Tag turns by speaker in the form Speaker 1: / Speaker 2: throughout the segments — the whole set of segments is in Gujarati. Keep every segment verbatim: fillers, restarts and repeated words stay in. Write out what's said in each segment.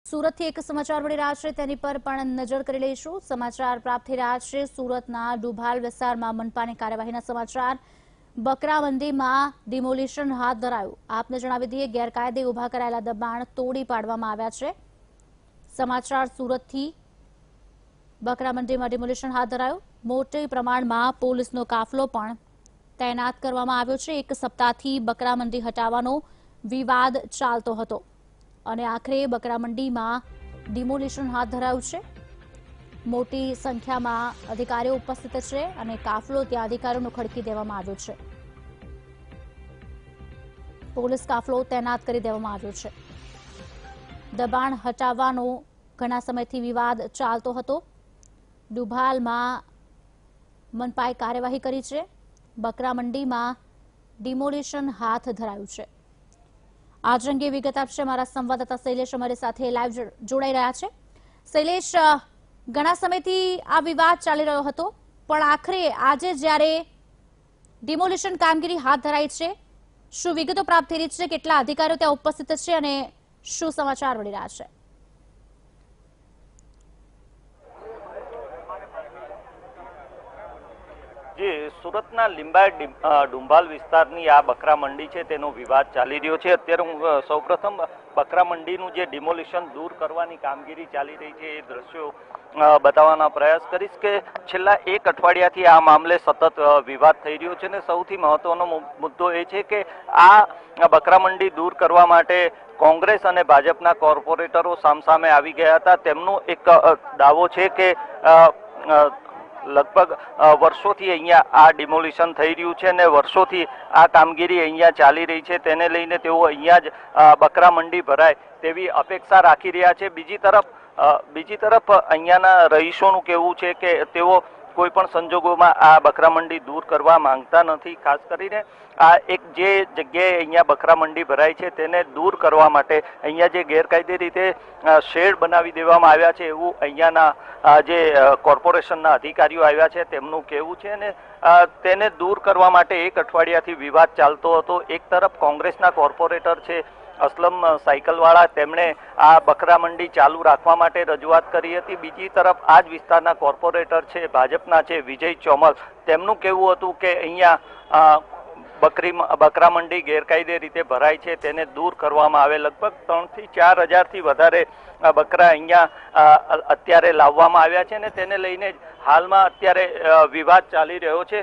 Speaker 1: સુરતથી એક સમાચાર મળી રહ્યા છે તેની પર પણ નજર કરી લઈશું। સમાચાર પ્રાપ્ત થઈ રહ્યા છે સુરતના ડુભાલ વિસ્તારમાં મનપાની કાર્યવાહીના સમાચાર। બકરામંડીમાં ડિમોલિશન હાથ ધરાયું। આપને જણાવી દઈએ ગેરકાયદે ઉભા કરાયેલા દબાણ તોડી પાડવામાં આવ્યા છે। સમાચાર સુરતથી બકરામંડીમાં ડિમોલિશન હાથ ધરાયું। મોટી પ્રમાણમાં પોલીસનો કાફલો પણ તૈનાત કરવામાં આવ્યો છે। એક સપ્તાહથી બકરામંડી હટાવવાનો વિવાદ ચાલતો હતો અને આખરે બકરામંડીમાં ડિમોલિશન હાથ ધરાયું છે। મોટી સંખ્યામાં અધિકારીઓ ઉપસ્થિત છે અને કાફલો ત્યાં અધિકારીઓનો ખડકી દેવામાં આવ્યો છે। પોલીસ કાફલો તૈનાત કરી દેવામાં આવ્યો છે। દબાણ હટાવવાનો ઘણા સમયથી વિવાદ ચાલતો હતો। ડુભાલમાં મનપાએ કાર્યવાહી કરી છે। બકરામંડીમાં ડિમોલિશન હાથ ધરાયું છે। આજ અંગે વિગત આપશે અમારા સંવાદદાતા શૈલેષ અમારી સાથે લાઈવ જોડાઈ રહ્યા છે। શૈલેષ, ઘણા સમયથી આ વિવાદ ચાલી રહ્યો હતો પણ આખરે આજે જ્યારે ડિમોલિશન કામગીરી હાથ ધરાઈ છે, શું વિગતો પ્રાપ્ત થઈ રહી છે? કેટલા અધિકારીઓ ત્યાં ઉપસ્થિત છે અને શું સમાચાર મળી રહ્યા છે?
Speaker 2: જે સુરતના લીંબાયત ડુંભાલ વિસ્તારની આ બકરામંડી છે તેનો વિવાદ ચાલી રહ્યો છે। અત્યારે હું સૌપ્રથમ બકરામંડીનું જે ડિમોલિશન દૂર કરવાની કામગીરી ચાલી રહી છે એ દ્રશ્યો બતાવવાનો પ્રયાસ કરીશ કે છેલ્લા એક અઠવાડિયાથી આ મામલે સતત વિવાદ થઈ રહ્યો છે અને સૌથી મહત્વનો મુદ્દો એ છે કે આ બકરામંડી દૂર કરવા માટે કોંગ્રેસ અને ભાજપના કોર્પોરેટરો સામસામે આવી ગયા હતા। તેમનો એક દાવો છે કે લગભગ વર્ષોથી અહીંયા આ ડિમોલિશન થઈ રહ્યું છે અને વર્ષોથી આ કામગીરી અહીંયા ચાલી રહી છે, તેને લઈને તેઓ અહીંયા જ બકરામંડી ભરાય તેવી અપેક્ષા રાખી રહ્યા છે। બીજી તરફ બીજી તરફ અહીંયાના રહીશોનું કહેવું છે કે તેઓ કોઈ પણ સંજોગોમાં આ બકરામંડી દૂર કરવા માંગતા નથી। ખાસ કરીને આ એક જે જગ્યાએ અહીંયા બકરામંડી ભરાય છે તેને દૂર કરવા માટે અહીંયા જે ગેરકાયદે રીતે શેડ બનાવી દેવામાં આવ્યા છે એવું અહીંયાના જે કોર્પોરેશનના અધિકારીઓ આવ્યા છે તેમનું કહેવું છે અને તેને દૂર કરવા માટે એક અઠવાડિયાથી વિવાદ ચાલતો હતો। એક તરફ કોંગ્રેસના કોર્પોરેટર છે અસલમ સાયકલવાળા, તેમણે આ બકરામંડી ચાલુ રાખવા માટે રજૂઆત કરી હતી। બીજી તરફ આ જ વિસ્તારના કોર્પોરેટર છે ભાજપના છે વિજય ચોમલ, તેમનું કહેવું હતું કે અહીંયા બકરી બકરામંડી ગેરકાયદે રીતે ભરાય છે તેને દૂર કરવામાં આવે। લગભગ ત્રણથી ચાર હજારથી વધારે બકરા અહીંયા અત્યારે લાવવામાં આવ્યા છે અને તેને લઈને હાલમાં અત્યારે વિવાદ ચાલી રહ્યો છે।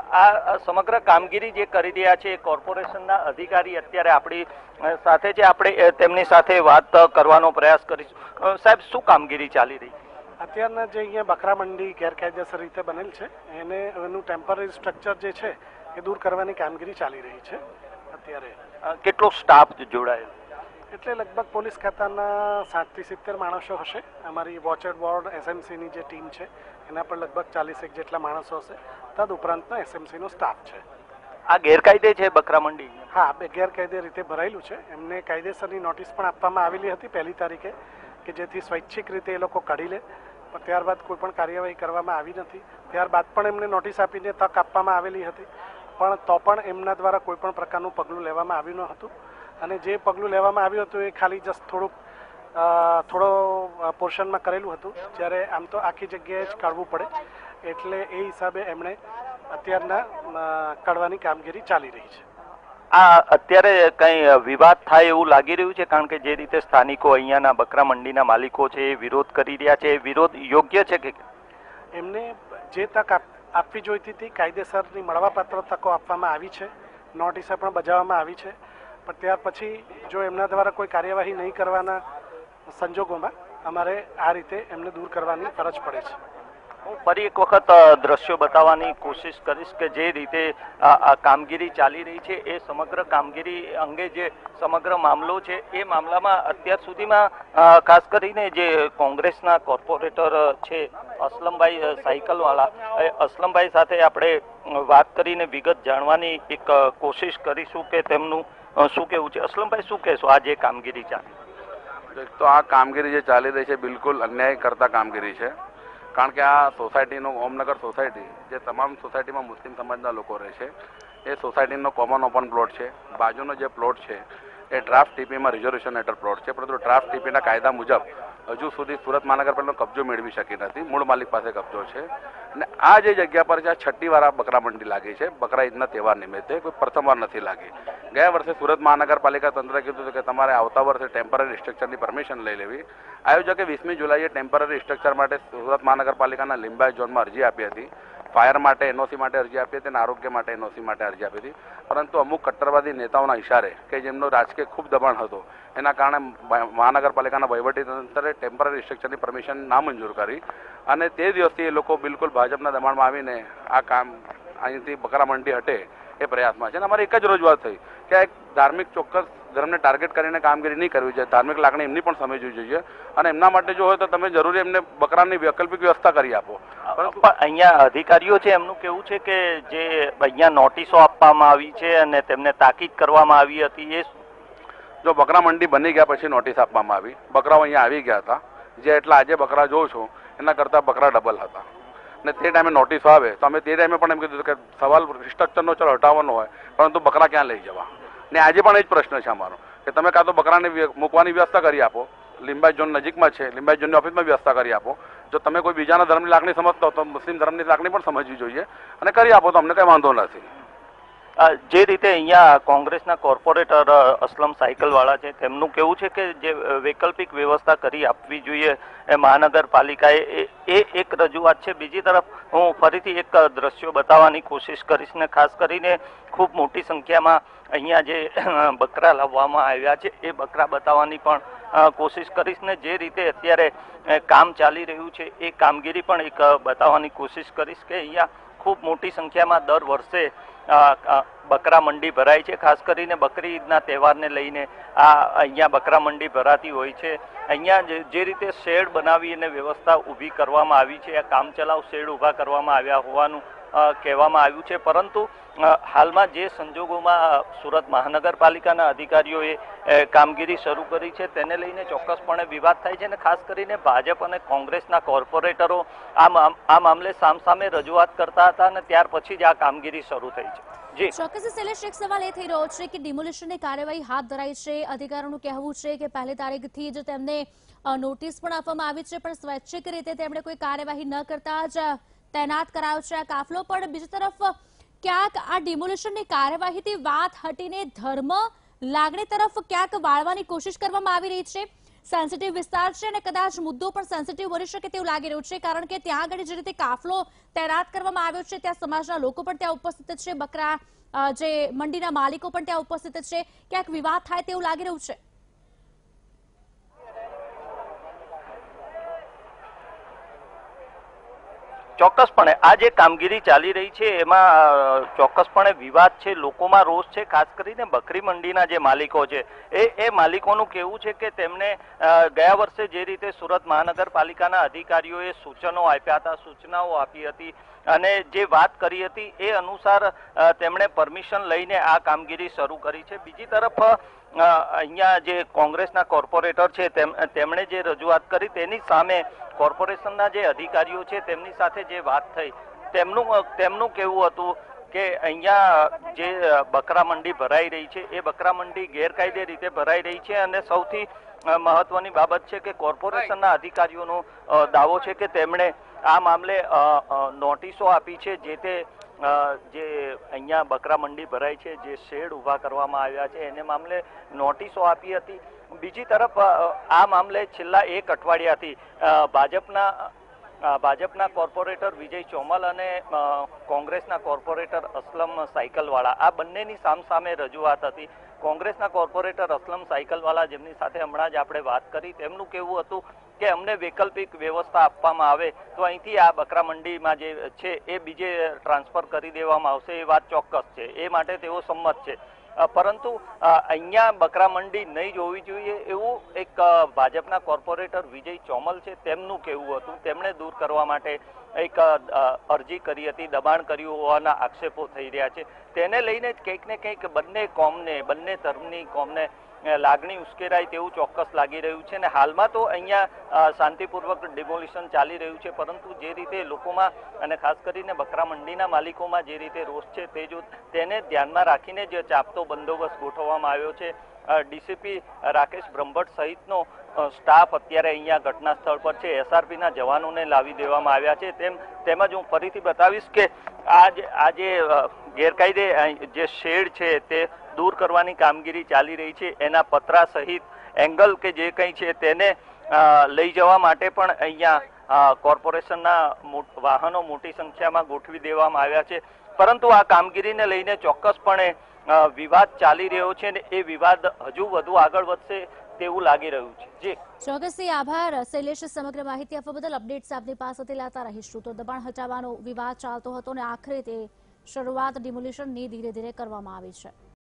Speaker 2: આ સમગ્ર કામગીરી જે કરી રહ્યા છે કોર્પોરેશનના અધિકારી અત્યારે આપણી સાથે છે, આપણે તેમની સાથે વાત કરવાનો પ્રયાસ કરીશું। સાહેબ, શું કામગીરી ચાલી રહી છે
Speaker 3: અત્યારના? જે અહીંયા બકરામંડી ગેરકાયદેસર રીતે બનેલ છે એને એનું ટેમ્પરરી સ્ટ્રક્ચર જે છે એ દૂર કરવાની કામગીરી ચાલી રહી છે। અત્યારે
Speaker 2: કેટલો સ્ટાફ જોડાયેલો?
Speaker 3: એટલે લગભગ પોલીસ ખાતાના સાઠથી સિત્તેર માણસો હશે। અમારી વોચર બોર્ડ એસએમસીની જે ટીમ છે એના પર લગભગ ચાલીસેક જેટલા માણસો હશે। તદ ઉપરાંતનો એસએમસીનો સ્ટાફ છે।
Speaker 2: આ ગેરકાયદે છે બકરામંડી?
Speaker 3: હા, બે ગેરકાયદે રીતે ભરાયેલું છે। એમને કાયદેસરની નોટિસ પણ આપવામાં આવેલી હતી પહેલી તારીખે કે જેથી સ્વૈચ્છિક રીતે એ લોકો કાઢી લે, પણ ત્યારબાદ કોઈ પણ કાર્યવાહી કરવામાં આવી નથી। ત્યારબાદ પણ એમને નોટિસ આપીને તક આપવામાં આવેલી હતી, પણ તો પણ એમના દ્વારા કોઈ પણ પ્રકારનું પગલું લેવામાં આવ્યું ન હતું અને જે પગલું લેવામાં આવ્યું હતું એ ખાલી જસ્ટ થોડુંક થોડો પોર્શનમાં કરેલું હતું, જ્યારે આમ તો આખી જગ્યાએ જ કાઢવું પડે, એટલે એ હિસાબે એમણે અત્યારના કાઢવાની કામગીરી ચાલી રહી છે।
Speaker 2: આ અત્યારે કંઈ વિવાદ થાય એવું લાગી રહ્યું છે? કારણ કે જે રીતે સ્થાનિકો અહીંયાના બકરામંડીના માલિકો છે એ વિરોધ કરી રહ્યા છે, એ વિરોધ યોગ્ય છે કે?
Speaker 3: એમને જે તક આપવી જોઈતી હતી કાયદેસરની મળવાપાત્ર તકો આપવામાં આવી છે, નોટિસો પણ બજાવવામાં આવી છે, પણ ત્યાર પછી જો એમના દ્વારા કોઈ કાર્યવાહી નહીં કરવાના સંજોગોમાં અમારે આ રીતે એમને દૂર કરવાની ફરજ પડે છે।
Speaker 2: હું ફરી એક વખત દ્રશ્યો બતાવવાની કોશિશ કરીશ કે જે રીતે આ કામગીરી ચાલી રહી છે એ સમગ્ર કામગીરી અંગે જે સમગ્ર મામલો છે એ મામલામાં અત્યાર સુધીમાં ખાસ કરીને જે કોંગ્રેસના કોર્પોરેટર છે અસલમભાઈ સાયકલવાળા, અસલમભાઈ સાથે આપણે વાત કરીને વિગત જાણવાની એક કોશિશ કરીશું કે તેમનું શું કહેવું છે। અસલમભાઈ, શું કહેશો આ જે કામગીરી ચાલી?
Speaker 4: તો આ કામગીરી જે ચાલી રહી છે બિલકુલ અન્યાય કરતા કામગીરી છે, કારણ કે આ સોસાયટીનો ઓમનગર સોસાયટી જે તમામ સોસાયટીમાં મુસ્લિમ સમાજના લોકો રહે છે એ સોસાયટીનો કોમન ઓપન પ્લોટ છે। બાજુનો જે પ્લોટ છે એ ડ્રાફ્ટ ટીપીમાં રિઝર્વેશન હેઠળ પ્લોટ છે, પરંતુ ડ્રાફ્ટ ટીપીના કાયદા મુજબ હજુ સુધી સુરત મહાનગરપાલિકાનો કબજો મેળવી શકી નથી, મૂળ માલિક પાસે કબજો છે. અને આ જે જગ્યા પર છે આ છઠ્ઠી વાર આ બકરા મંડી લાગી છે, બકરા ઈદના તહેવાર નિમિત્તે, કોઈ પ્રથમવાર નથી લાગી. ગયા વર્ષે સુરત મહાનગરપાલિકા તંત્રએ કીધું હતું કે તમારે આવતા વર્ષે ટેમ્પરરી સ્ટ્રક્ચરની પરમિશન લઈ લેવી. આયોજકે વીસમી જુલાઈએ ટેમ્પરરી સ્ટ્રક્ચર માટે સુરત મહાનગરપાલિકાના લિંબાયત ઝોનમાં અરજી આપી હતી. ફાયર માટે એનઓસી માટે અરજી આપી હતી અને આરોગ્ય માટે એનઓસી માટે અરજી આપી હતી, પરંતુ અમુક કટ્ટરવાદી નેતાઓના ઇશારે કે જેમનો રાજકીય ખૂબ દબાણ હતો એના કારણે મહાનગરપાલિકાના વહીવટીતંત્રે ટેમ્પરરી સ્ટ્રક્ચરની પરમિશન નામંજૂર કરી અને તે દિવસથી એ લોકો બિલકુલ ભાજપના દબાણમાં આવીને આ કામ અહીંથી બકરા મંડી હટે એ પ્રયાસમાં છે. અને અમારી એક જ રજૂઆત થઈ કે આ એક ધાર્મિક ચોક્કસ ધર્મને ટાર્ગેટ કરીને કામગીરી નહીં કરવી જોઈએ, ધાર્મિક લાગણી એમની પણ સમજવી જોઈએ અને એમના માટે જો હોય તો તમે જરૂરી એમને બકરાની વૈકલ્પિક વ્યવસ્થા કરી આપો.
Speaker 2: પરંતુ અહીંયા અધિકારીઓ છે એમનું કેવું છે કે જે અહીંયા નોટિસો આપવામાં આવી છે અને તેમને તાકીદ કરવામાં આવી હતી, એ
Speaker 4: જો બકરા મંડી બની ગયા પછી નોટિસ આપવામાં આવી, બકરાઓ અહીંયા આવી ગયા હતા, જે એટલા આજે બકરા જોઉં છું એના કરતાં બકરા ડબલ હતા ને તે ટાઈમે નોટિસો આવે તો અમે તે ટાઈમે પણ એમ કીધું કે સવાલ સ્ટ્રક્ચરનો ચાલો હટાવવાનો હોય, પરંતુ બકરા ક્યાં લઈ જવા. ને આજે પણ એ જ પ્રશ્ન છે અમારો કે તમે કાં તો બકરાને મૂકવાની વ્યવસ્થા કરી આપો, લિંબાયત ઝોન નજીકમાં છે, લિંબાયત ઝોનની ઓફિસમાં વ્યવસ્થા કરી આપો. જો તમે કોઈ બીજાના ધર્મની લાગણી સમજતા હો તો મુસ્લિમ ધર્મની લાગણી પણ સમજવી જોઈએ અને કરી આપો તો અમને કંઈ વાંધો નથી.
Speaker 2: જે રીતે અહીંયા કોંગ્રેસના કોર્પોરેટર અસલમ સાયકલવાળા છે તેમનું કેવું છે કે જે વૈકલ્પિક વ્યવસ્થા કરી આપવી જોઈએ એ મહાનગરપાલિકાએ, એ એક રજૂઆત છે. બીજી તરફ હું ફરીથી એક દ્રશ્યો બતાવવાની કોશિશ કરીશ ને ખાસ કરીને ખૂબ મોટી સંખ્યામાં અહીંયા જે બકરા લાવવામાં આવ્યા છે એ બકરા બતાવવાની પણ કોશિશ કરીશ ને જે રીતે અત્યારે કામ ચાલી રહ્યું છે એ કામગીરી પણ એક બતાવવાની કોશિશ કરીશ કે અહીંયા ખૂબ મોટી સંખ્યામાં દર વર્ષે બકરા મંડી ભરાય છે. ખાસ કરીને બકરી ઈદના તહેવારને લઈને આ અહીંયા બકરા મંડી ભરાતી હોય છે. અહીંયા જે રીતે શેડ બનાવી અને વ્યવસ્થા ઊભી કરવામાં આવી છે, આ કામચલાઉ શેડ ઊભા કરવામાં આવ્યા હોવાનું કહેવામાં આવ્યું છે, પરંતુ હાલમાં જે સંજોગોમાં સુરત મહાનગરપાલિકાના અધિકારીઓએ કામગીરી શરૂ કરી છે તેને લઈને ચોક્કસપણે વિવાદ થાય છે અને ખાસ કરીને ભાજપ અને કોંગ્રેસના કોર્પોરેટરો આ આ મામલે સામસામે રજૂઆત કરતા હતા અને ત્યાર પછી જ આ કામગીરી શરૂ થઈ છે. જી
Speaker 1: ચોક્કસ શૈલેષ, એક સવાલ એ થઈ રહ્યો છે કે ડિમોલિશનની કાર્યવાહી હાથ ધરાઈ છે, અધિકારીઓનું કહેવું છે કે પહેલી તારીખથી જ તેમને નોટિસ પણ આપવામાં આવી છે, પણ સ્વૈચ્છિક રીતે તેમણે કોઈ કાર્યવાહી ન કરતા જ તૈનાત કરાયો છે આ કાફલો. પણ બીજી તરફ ક્યાંક આ ડિમોલિશનની કાર્યવાહીથી વાત હટીને ધર્મ લાગણી તરફ ક્યાંક વાળવાની કોશિશ કરવામાં આવી રહી છે. સેન્સિટિવ વિસ્તાર છે અને કદાચ મુદ્દો પણ સેન્સિટિવ બની શકે તેવું લાગી રહ્યું છે, કારણ કે ત્યાં આગળ જે રીતે કાફલો તૈનાત કરવામાં આવ્યો છે ત્યાં સમાજના લોકો પણ ત્યાં ઉપસ્થિત છે, બકરા જે મંડીના માલિકો પણ ત્યાં ઉપસ્થિત છે, ક્યાંક વિવાદ થાય તેવું લાગી રહ્યું છે.
Speaker 2: ચોક્કસપણે આ જે કામગીરી ચાલી રહી છે એમાં ચોક્કસપણે વિવાદ છે, લોકોમાં રોષ છે. ખાસ કરીને બકરી મંડીના જે માલિકો છે એ એ માલિકોનું કહેવું છે કે તેમને ગયા વર્ષે જે રીતે સુરત મહાનગરપાલિકાના અધિકારીઓએ સૂચનો આપ્યા હતા, સૂચનાઓ આપી હતી અને જે વાત કરી હતી એ અનુસાર તેમણે પરમિશન લઈને આ કામગીરી શરૂ કરી છે. બીજી તરફ અહીંયા જે કોંગ્રેસના કોર્પોરેટર છે તેમણે જે રજૂઆત કરી તેની સામે કોર્પોરેશનના જે અધિકારીઓ છે તેમની સાથે જે વાત થઈ તેમનું તેમનું કહેવું હતું કે અહીંયા જે બકરા મંડી ભરાઈ રહી છે એ બકરા મંડી ગેરકાયદે રીતે ભરાઈ રહી છે અને સૌથી મહત્વની બાબત છે કે કોર્પોરેશનના અધિકારીઓનો દાવો છે કે તેમણે આ મામલે નોટિસો આપી છે, જે તે જે અહીંયા બકરા મંડી ભરાય છે, જે શેડ ઊભા કરવામાં આવ્યા છે એને મામલે નોટિસો આપી હતી. બીજી તરફ આ મામલે છેલ્લા એક અઠવાડિયાથી ભાજપના ભાજપના કોર્પોરેટર વિજય ચોમલ અને કોંગ્રેસના કોર્પોરેટર અસલમ સાયકલવાળા આ બંનેની સામસામે રજૂઆત હતી. કોંગ્રેસના કોર્પોરેટર અસલમ સાયકલવાળા જેમની સાથે હમણાં જ આપણે વાત કરી તેમનું કહેવું હતું કે અમને વૈકલ્પિક વ્યવસ્થા આપવામાં આવે તો અહીંથી આ બકરા મંડીમાં જે છે એ બીજે ટ્રાન્સફર કરી દેવામાં આવશે, એ વાત ચોક્કસ છે, એ માટે તેઓ સંમત છે. પરંતુ અહીંયા બકરા મંડી નહીં જોવી જોઈએ એવું એક ભાજપના કોર્પોરેટર વિજય ચોમલ છે તેમનું કહેવું હતું. તેમણે દૂર કરવા માટે એક અરજી કરી હતી, દબાણ કર્યું હોવાના આક્ષેપો થઈ રહ્યા છે. તેને લઈને કંઈક ને કંઈક બંને કોમને બંને ધર્મની કોમને લાગણી ઉશ્કેરાય તેવું ચોક્કસ લાગી રહ્યું છે. અને હાલમાં તો અહીંયા શાંતિપૂર્વક ડિમોલિશન ચાલી રહ્યું છે, પરંતુ જે રીતે લોકોમાં અને ખાસ કરીને બકરા મંડીના માલિકોમાં જે રીતે રોષ છે તે જો તેને ધ્યાનમાં રાખીને જે ચાપતો બંદોબસ્ત ગોઠવવામાં આવ્યો છે ડીસીપી રાકેશ બ્રહ્મભટ્ટ સહિતનો સ્ટાફ અત્યારે અહીંયા ઘટના સ્થળ પર છે. એસઆરપીના જવાનોને લાવી દેવામાં આવ્યા છે. તેમ તેમજ હું ફરીથી બતાવીશ કે આજ આજે ગેરકાયદે જે શેડ છે તે દૂર કરવાની કામગીરી ચાલી રહી છે. એના પતરા સહિત એંગલ કે જે કંઈ છે તેને લઈ જવા માટે પણ અહીંયા કોર્પોરેશનના વાહનો મોટી સંખ્યામાં ગોઠવી દેવામાં આવ્યા છે. પરંતુ આ કામગીરીને લઈને ચોક્કસપણે વિવાદ ચાલી રહ્યો છે અને એ વિવાદ હજુ વધુ આગળ વધશે તેવું લાગી રહ્યું છે. જી
Speaker 1: ચોક્કસથી આભાર શૈલેષ, સમગ્ર માહિતી આપવા બદલ. અપડેટ્સ આપની પાસેથી લાતા રહીશું. તો દબાણ હટાવવાનો વિવાદ ચાલતો હતો અને આખરે તે શરૂઆત ડિમોલિશનની ધીરે ધીરે કરવામાં આવી છે.